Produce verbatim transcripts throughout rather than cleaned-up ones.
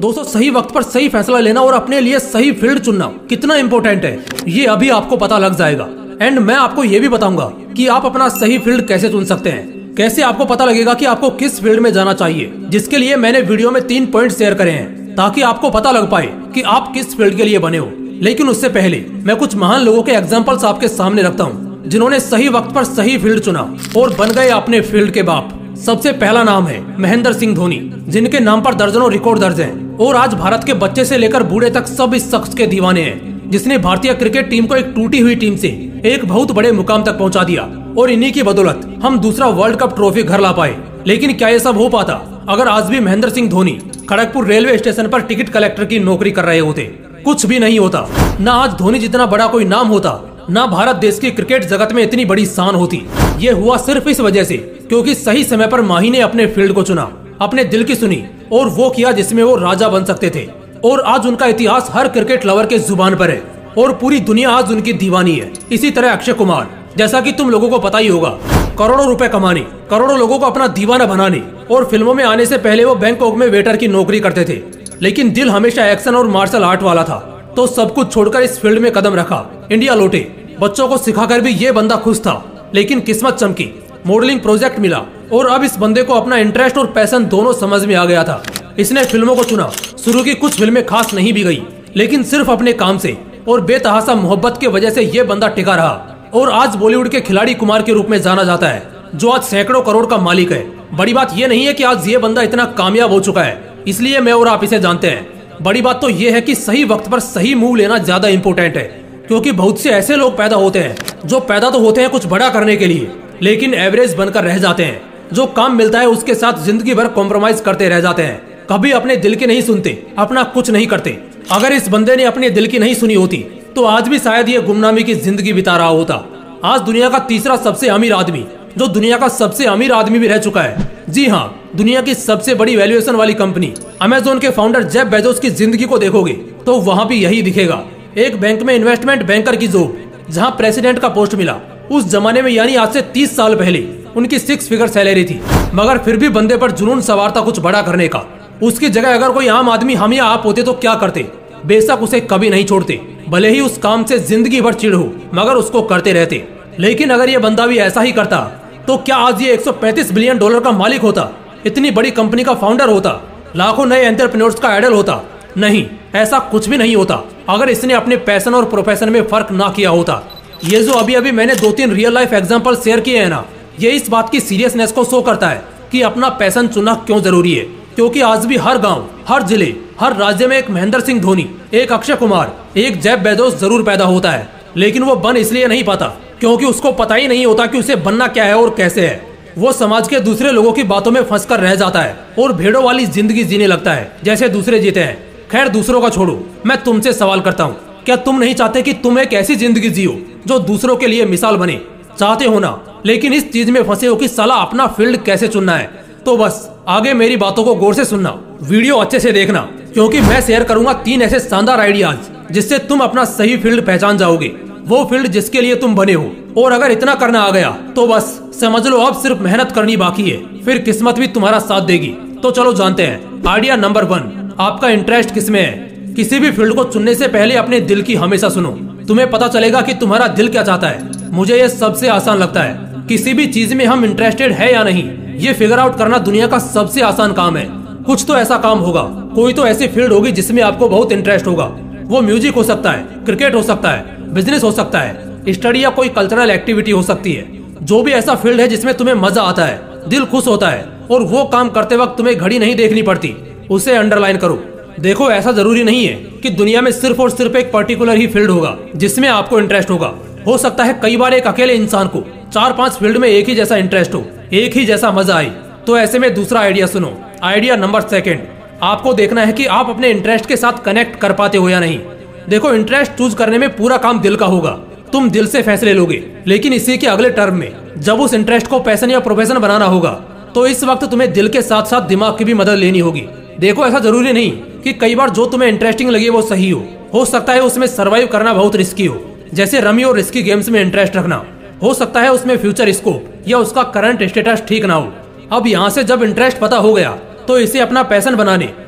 दोस्तों सही वक्त पर सही फैसला लेना और अपने लिए सही फील्ड चुनना कितना इम्पोर्टेंट है ये अभी आपको पता लग जाएगा। एंड मैं आपको ये भी बताऊंगा कि आप अपना सही फील्ड कैसे चुन सकते हैं, कैसे आपको पता लगेगा कि आपको किस फील्ड में जाना चाहिए, जिसके लिए मैंने वीडियो में तीन पॉइंट शेयर करे हैं ताकि आपको पता लग पाए कि आप किस फील्ड के लिए बने हो। लेकिन उससे पहले मैं कुछ महान लोगों के एग्जाम्पल्स आपके सामने रखता हूँ जिन्होंने सही वक्त पर सही फील्ड चुना और बन गए अपने फील्ड के बाप। सबसे पहला नाम है महेंद्र सिंह धोनी, जिनके नाम पर दर्जनों रिकॉर्ड दर्ज हैं और आज भारत के बच्चे से लेकर बूढ़े तक सब इस शख्स के दीवाने हैं, जिसने भारतीय क्रिकेट टीम को एक टूटी हुई टीम से एक बहुत बड़े मुकाम तक पहुंचा दिया और इन्हीं की बदौलत हम दूसरा वर्ल्ड कप ट्रॉफी घर ला पाए। लेकिन क्या ये सब हो पाता अगर आज भी महेंद्र सिंह धोनी खड़गपुर रेलवे स्टेशन पर टिकट कलेक्टर की नौकरी कर रहे होते? कुछ भी नहीं होता। न आज धोनी जितना बड़ा कोई नाम होता, न भारत देश की क्रिकेट जगत में इतनी बड़ी शान होती। ये हुआ सिर्फ इस वजह से क्योंकि सही समय पर माही ने अपने फील्ड को चुना, अपने दिल की सुनी और वो किया जिसमें वो राजा बन सकते थे। और आज उनका इतिहास हर क्रिकेट लवर के जुबान पर है और पूरी दुनिया आज उनकी दीवानी है। इसी तरह अक्षय कुमार, जैसा कि तुम लोगों को पता ही होगा, करोड़ों रुपए कमाने, करोड़ों लोगों को अपना दीवाना बनाने और फिल्मों में आने से पहले वो बैंकॉक में वेटर की नौकरी करते थे। लेकिन दिल हमेशा एक्शन और मार्शल आर्ट वाला था, तो सब कुछ छोड़कर इस फील्ड में कदम रखा। इंडिया लौटे, बच्चों को सिखाकर भी ये बंदा खुश था। लेकिन किस्मत चमकी, मॉडलिंग प्रोजेक्ट मिला और अब इस बंदे को अपना इंटरेस्ट और पैशन दोनों समझ में आ गया था। इसने फिल्मों को चुना। शुरू की कुछ फिल्में खास नहीं भी गई, लेकिन सिर्फ अपने काम से और बेतहासा मोहब्बत के वजह से ये बंदा टिका रहा और आज बॉलीवुड के खिलाड़ी कुमार के रूप में जाना जाता है, जो आज सैकड़ों करोड़ का मालिक है। बड़ी बात ये नहीं है कि आज ये बंदा इतना कामयाब हो चुका है इसलिए मैं और आप इसे जानते हैं। बड़ी बात तो ये है कि सही वक्त पर सही मूव लेना ज्यादा इम्पोर्टेंट है, क्योंकि बहुत से ऐसे लोग पैदा होते हैं जो पैदा तो होते हैं कुछ बड़ा करने के लिए, लेकिन एवरेज बनकर रह जाते हैं। जो काम मिलता है उसके साथ जिंदगी भर कॉम्प्रोमाइज करते रह जाते हैं, कभी अपने दिल की नहीं सुनते, अपना कुछ नहीं करते। अगर इस बंदे ने अपने दिल की नहीं सुनी होती तो आज भी शायद ये गुमनामी की जिंदगी बिता रहा होता। आज दुनिया का तीसरा सबसे अमीर आदमी, जो दुनिया का सबसे अमीर आदमी भी रह चुका है, जी हाँ, दुनिया की सबसे बड़ी वैल्यूएशन वाली कंपनी अमेजोन के फाउंडर जेफ बेजोस की जिंदगी को देखोगे तो वहाँ भी यही दिखेगा। एक बैंक में इन्वेस्टमेंट बैंकर की जॉब, जहाँ प्रेसिडेंट का पोस्ट मिला। उस जमाने में यानी आज से तीस साल पहले उनकी सिक्स फिगर सैलरी थी, मगर फिर भी बंदे पर जुनून सवार था कुछ बड़ा करने का। उसकी जगह अगर कोई आम आदमी हम या आप होते तो क्या करते? बेशक उसे कभी नहीं छोड़ते, भले ही उस काम से जिंदगी भर चिढ़ हो, मगर उसको करते रहते। लेकिन अगर ये बंदा भी ऐसा ही करता तो क्या आज ये एक सौ पैंतीस बिलियन डॉलर का मालिक होता, इतनी बड़ी कंपनी का फाउंडर होता, लाखों नए एंटरप्रेन्योर्स का आइडल होता? नहीं, ऐसा कुछ भी नहीं होता अगर इसने अपने पैशन और प्रोफेशन में फर्क ना किया होता। ये जो अभी अभी मैंने दो तीन रियल लाइफ एग्जांपल शेयर किए हैं ना, ये इस बात की सीरियसनेस को शो करता है कि अपना पैशन चुनना क्यों जरूरी है। क्योंकि आज भी हर गांव, हर जिले, हर राज्य में एक महेंद्र सिंह धोनी, एक अक्षय कुमार, एक जेफ बेजोस जरूर पैदा होता है, लेकिन वो बन इसलिए नहीं पाता क्योंकि उसको पता ही नहीं होता कि उसे बनना क्या है और कैसे है। वो समाज के दूसरे लोगों की बातों में फंस कर रह जाता है और भेड़ों वाली जिंदगी जीने लगता है जैसे दूसरे जीते हैं। खैर, दूसरों का छोड़ो, मैं तुमसे सवाल करता हूँ, क्या तुम नहीं चाहते कि तुम एक ऐसी जिंदगी जियो जो दूसरों के लिए मिसाल बने? चाहते हो ना, लेकिन इस चीज में फंसे हो कि साला अपना फील्ड कैसे चुनना है। तो बस आगे मेरी बातों को गौर से सुनना, वीडियो अच्छे से देखना, क्योंकि मैं शेयर करूंगा तीन ऐसे शानदार आइडियाज जिससे तुम अपना सही फील्ड पहचान जाओगे, वो फील्ड जिसके लिए तुम बने हो। और अगर इतना करना आ गया तो बस समझ लो अब सिर्फ मेहनत करनी बाकी है, फिर किस्मत भी तुम्हारा साथ देगी। तो चलो जानते हैं। आइडिया नंबर वन, आपका इंटरेस्ट किसमें है। किसी भी फील्ड को चुनने से पहले अपने दिल की हमेशा सुनो, तुम्हें पता चलेगा कि तुम्हारा दिल क्या चाहता है। मुझे ये सबसे आसान लगता है। किसी भी चीज में हम इंटरेस्टेड है या नहीं, ये फिगर आउट करना दुनिया का सबसे आसान काम है। कुछ तो ऐसा काम होगा, कोई तो ऐसी फील्ड होगी जिसमें आपको बहुत इंटरेस्ट होगा। वो म्यूजिक हो सकता है, क्रिकेट हो सकता है, बिजनेस हो सकता है, स्टडी या कोई कल्चरल एक्टिविटी हो सकती है। जो भी ऐसा फील्ड है जिसमें तुम्हें मजा आता है, दिल खुश होता है और वो काम करते वक्त तुम्हें घड़ी नहीं देखनी पड़ती, उसे अंडरलाइन करो। देखो, ऐसा जरूरी नहीं है कि दुनिया में सिर्फ और सिर्फ एक पर्टिकुलर ही फील्ड होगा जिसमें आपको इंटरेस्ट होगा। हो सकता है कई बार एक अकेले इंसान को चार पांच फील्ड में एक ही जैसा इंटरेस्ट हो, एक ही जैसा मजा आए। तो ऐसे में दूसरा आइडिया सुनो। आइडिया नंबर सेकंड, आपको देखना है कि आप अपने इंटरेस्ट के साथ कनेक्ट कर पाते हो या नहीं। देखो, इंटरेस्ट चूज करने में पूरा काम दिल का होगा, तुम दिल से फैसले लोगे। लेकिन इसी के अगले टर्म में जब उस इंटरेस्ट को पैशन या प्रोफेशन बनाना होगा तो इस वक्त तुम्हें दिल के साथ साथ दिमाग की भी मदद लेनी होगी। देखो, ऐसा जरूरी नहीं कि कई बार जो तुम्हें इंटरेस्टिंग लगे वो सही हो हो सकता है उसमें सर्वाइव करना बहुत रिस्की हो, जैसे रमी और रिस्की गेम्स में इंटरेस्ट रखना। हो सकता है उसमें फ्यूचर स्कोप या उसका करंट स्टेटस ठीक ना हो। अब यहाँ से जब इंटरेस्ट पता हो गया तो इसे अपना पैशन बनाने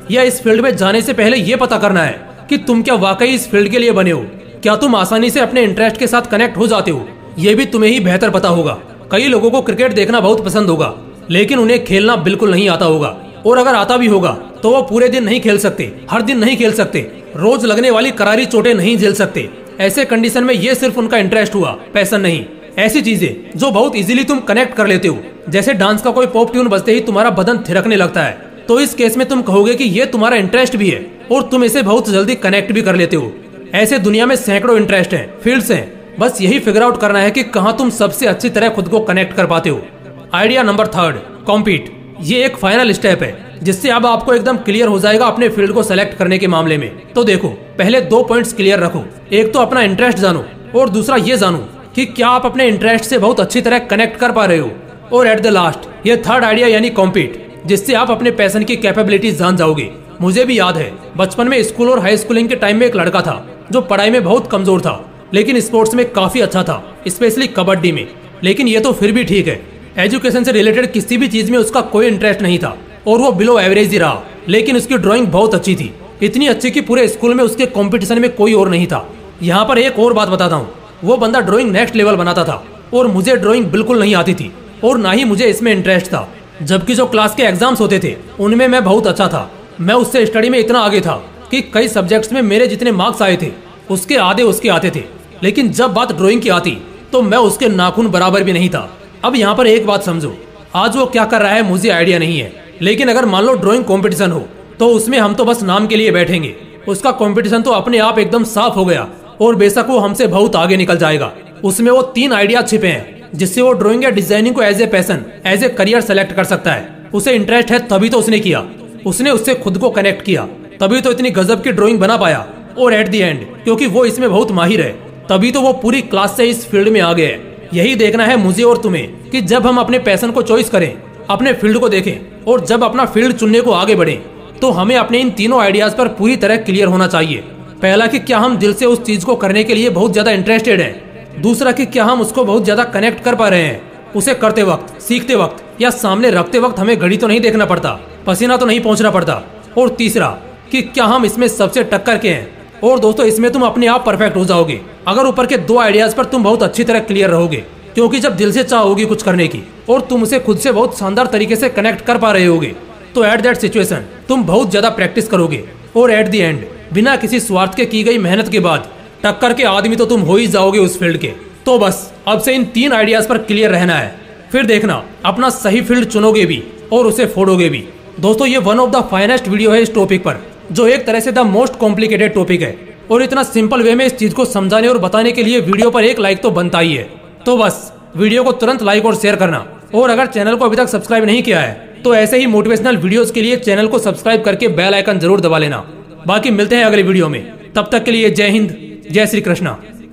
या इस फील्ड में जाने से पहले ये पता करना है कि तुम क्या वाकई इस फील्ड के लिए बने हो। क्या तुम आसानी से अपने इंटरेस्ट के साथ कनेक्ट हो जाते हो, ये भी तुम्हें ही बेहतर पता होगा। कई लोगों को क्रिकेट देखना बहुत पसंद होगा, लेकिन उन्हें खेलना बिल्कुल नहीं आता होगा, और अगर आता भी होगा तो वो पूरे दिन नहीं खेल सकते, हर दिन नहीं खेल सकते, रोज लगने वाली करारी चोटें नहीं झेल सकते। ऐसे कंडीशन में ये सिर्फ उनका इंटरेस्ट हुआ, पैशन नहीं। ऐसी चीजें जो बहुत इजीली तुम कनेक्ट कर लेते हो, जैसे डांस का कोई पॉप ट्यून बजते ही तुम्हारा बदन थिरकने लगता है, तो इस केस में तुम कहोगे कि ये तुम्हारा इंटरेस्ट भी है और तुम इसे बहुत जल्दी कनेक्ट भी कर लेते हो। ऐसे दुनिया में सैकड़ों इंटरेस्ट हैं, फील्ड्स हैं, बस यही फिगर आउट करना है कि कहाँ तुम सबसे अच्छी तरह खुद को कनेक्ट कर पाते हो। Idea number third, compete. ये एक फाइनल स्टेप है जिससे अब आपको एकदम क्लियर हो जाएगा अपने फील्ड को सेलेक्ट करने के मामले में। तो देखो, पहले दो पॉइंट्स क्लियर रखो। एक तो अपना इंटरेस्ट जानो, और दूसरा ये जानो कि क्या आप अपने इंटरेस्ट से बहुत अच्छी तरह कनेक्ट कर पा रहे हो। और एट द लास्ट ये थर्ड आइडिया यानी कॉम्पीट, जिससे आप अपने पैशन की कैपेबिलिटीज जान जाओगे। मुझे भी याद है, बचपन में स्कूल और हाई स्कूलिंग के टाइम में एक लड़का था जो पढ़ाई में बहुत कमजोर था, लेकिन स्पोर्ट्स में काफी अच्छा था, स्पेशली कबड्डी में। लेकिन ये तो फिर भी ठीक है, एजुकेशन से रिलेटेड किसी भी चीज में उसका कोई इंटरेस्ट नहीं था और वो बिलो एवरेज ही रहा। लेकिन उसकी ड्राइंग बहुत अच्छी थी, इतनी अच्छी कि पूरे स्कूल में उसके कंपटीशन में कोई और नहीं था। यहाँ पर एक और बात बताता हूँ, वो बंदा ड्राइंग नेक्स्ट लेवल बनाता था और मुझे ड्राइंग बिल्कुल नहीं आती थी और ना ही मुझे इसमें इंटरेस्ट था। जबकि जो क्लास के एग्जाम्स होते थे उनमें मैं बहुत अच्छा था। मैं उससे स्टडी में इतना आगे था कि कई सब्जेक्ट्स में मेरे जितने मार्क्स आए थे उसके आधे उसके आते थे। लेकिन जब बात ड्राइंग की आती तो मैं उसके नाखून बराबर भी नहीं था। अब यहाँ पर एक बात समझो, आज वो क्या कर रहा है मुझे आइडिया नहीं है, लेकिन अगर मान लो ड्राइंग कंपटीशन हो तो उसमें हम तो बस नाम के लिए बैठेंगे। उसका कंपटीशन तो अपने आप एकदम साफ हो गया और बेशक वो हमसे बहुत आगे निकल जाएगा। उसमें वो तीन आइडिया छिपे हैं जिससे वो ड्राइंग या डिजाइनिंग को as a passion, as a career select कर सकता है। उसे इंटरेस्ट है तभी तो उसने किया, उसने उससे खुद को कनेक्ट किया, तभी तो इतनी गजब की ड्राइंग बना पाया। और एट दी एंड क्योंकि वो इसमें बहुत माहिर है, तभी तो वो पूरी क्लास से इस फील्ड में आ गए हैं। यही देखना है मुझे और तुम्हें कि जब हम अपने पैशन को चॉइस करें, अपने फील्ड को देखें और जब अपना फील्ड चुनने को आगे बढ़ें, तो हमें अपने इन तीनों आइडियाज पर पूरी तरह क्लियर होना चाहिए। पहला कि क्या हम दिल से उस चीज को करने के लिए बहुत ज्यादा इंटरेस्टेड हैं। दूसरा कि क्या हम उसको बहुत ज्यादा कनेक्ट कर पा रहे हैं। उसे करते वक्त, सीखते वक्त या सामने रखते वक्त हमें घड़ी तो नहीं देखना पड़ता, पसीना तो नहीं पहुंचना पड़ता। और तीसरा कि क्या हम इसमें सबसे टक्कर के हैं। और दोस्तों, इसमें तुम अपने आप परफेक्ट हो जाओगे अगर ऊपर के दो आइडियाज पर तुम बहुत अच्छी तरह क्लियर रहोगे। क्योंकि जब दिल से चाह होगी कुछ करने की और तुम उसे खुद से बहुत शानदार तरीके से कनेक्ट कर पा रहे होगे, तो एट दैट सिचुएशन तुम बहुत ज्यादा प्रैक्टिस करोगे और एट द एंड बिना किसी स्वार्थ के की गई मेहनत के बाद टक्कर के आदमी तो तुम हो ही जाओगे उस फील्ड के। तो बस अब से इन तीन आइडियाज पर क्लियर रहना है, फिर देखना अपना सही फील्ड चुनोगे भी और उसे फोड़ोगे भी। दोस्तों, ये one of the finest video है इस टॉपिक पर, जो एक तरह से द मोस्ट कॉम्प्लिकेटेड टॉपिक है। और इतना सिंपल वे में इस चीज को समझाने और बताने के लिए वीडियो पर एक लाइक तो बनता ही है। तो बस वीडियो को तुरंत लाइक और शेयर करना, और अगर चैनल को अभी तक सब्सक्राइब नहीं किया है तो ऐसे ही मोटिवेशनल वीडियोस के लिए चैनल को सब्सक्राइब करके बेल आइकन जरूर दबा लेना। बाकी मिलते हैं अगले वीडियो में, तब तक के लिए जय हिंद, जय श्री कृष्णा।